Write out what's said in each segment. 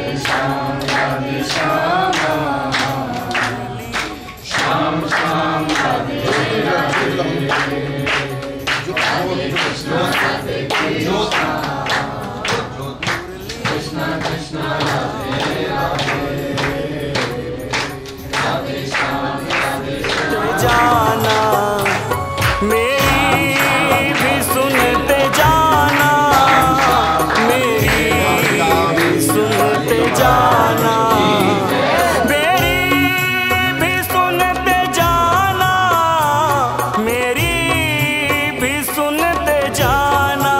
श्याम राधे श्याम, श्याम श्याम राधे राधे, कृष्ण राधे कृष्ण, कृष्ण कृष्ण राधे राधे, राधे श्याम राधे श्याम। जाना मेरी भी सुनते जाना, मेरी भी सुनते जाना, मेरी भी सुनते जाना, मेरी भी सुनते जाना।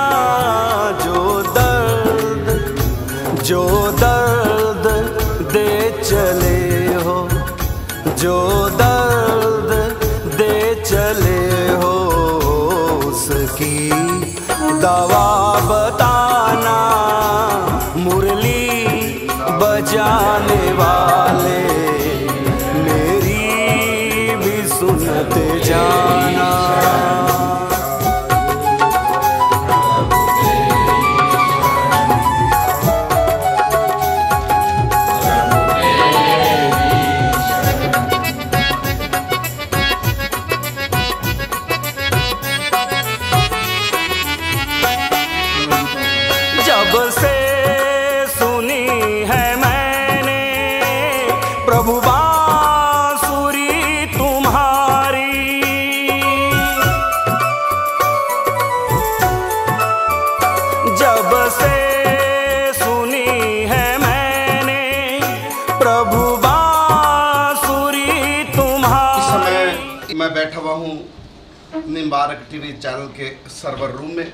जो दर्द दे चले हो, जो दर्द दे चले हो, उसकी दवा बताना। मुरली बजाने वाले मेरी भी सुनते जाना। जब से सुनी है मैंने प्रभु बांसुरी तुम्हारी, जब से सुनी है मैंने प्रभु बांसुरी तुम्हारी। इस समय मैं बैठा हुआ हूँ निम्बारक टीवी चैनल के सर्वर रूम में।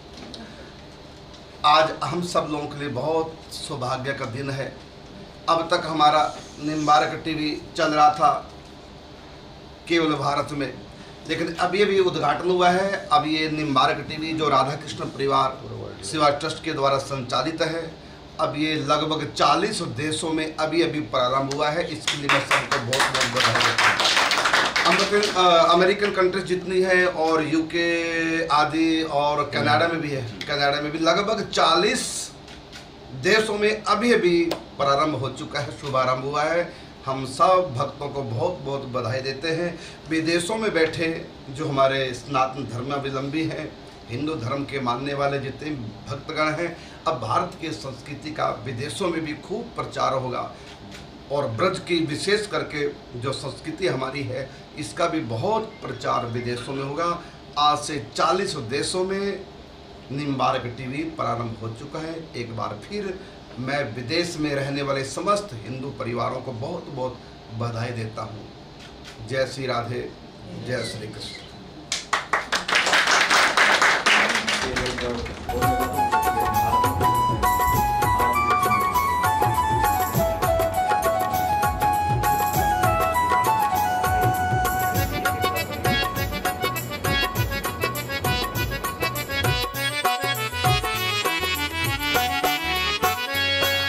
आज हम सब लोगों के लिए बहुत सौभाग्य का दिन है। अब तक हमारा निम्बारक टीवी चल रहा था केवल भारत में, लेकिन अब ये भी उद्घाटन हुआ है। अब ये निम्बारक टीवी जो राधा कृष्ण परिवार सेवा ट्रस्ट के द्वारा संचालित है, अब ये लगभग 40 देशों में अभी प्रारंभ हुआ है। इसके लिए मैं सबको बहुत बहुत बधाई देता हूँ। अमेरिकन कंट्रीज जितनी है और यूके आदि और कनाडा में भी है, कनाडा में भी लगभग 40 देशों में अभी प्रारंभ हो चुका है, शुभारंभ हुआ है। हम सब भक्तों को बहुत बहुत बधाई देते हैं। विदेशों में बैठे जो हमारे सनातन धर्मावलंबी हैं, हिंदू धर्म के मानने वाले जितने भक्तगण हैं, अब भारत की संस्कृति का विदेशों में भी खूब प्रचार होगा और ब्रज की विशेष करके जो संस्कृति हमारी है इसका भी बहुत प्रचार विदेशों में होगा। आज से 40 देशों में निम्बारक टीवी प्रारंभ हो चुका है। एक बार फिर मैं विदेश में रहने वाले समस्त हिंदू परिवारों को बहुत बहुत बधाई देता हूँ। जय श्री राधे, जय श्री कृष्ण।